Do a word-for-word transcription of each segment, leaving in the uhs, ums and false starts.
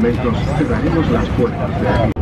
momentos cerraremos las puertas de aquí.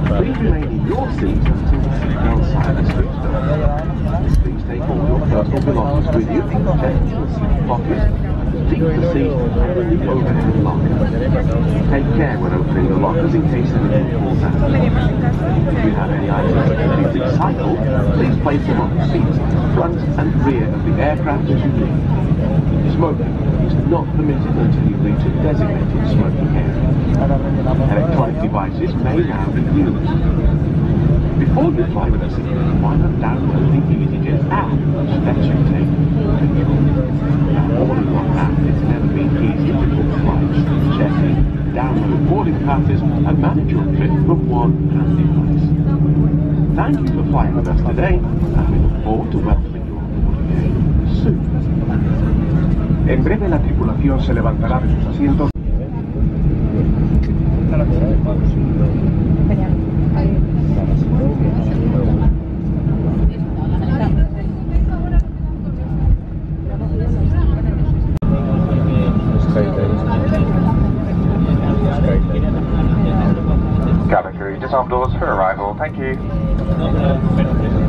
Please remain in your seat until the seatbelt sign is switched on. Please take all your personal belongings with you, check in the seat pocket, leave the seat and the overhead locker. Take care when opening the lockers in case anything falls out. If you have any items that can be recycled, please place them on the seats, front and rear of the aircraft as you leave. Smoking is not permitted until you reach a designated smoking area. Electronic devices may now be used. Before you fly with us again, why not download the EasyJet app, which lets you take control. Now, all in one app, it's never been easier to book flights, check in, download boarding passes, and manage your trip from one handy place. Thank you for flying with us today, and we look forward to welcoming you on board again soon. En breve la tripulación se levantará de sus asientos. Cabin crew, disarm doors for arrival. Thank you.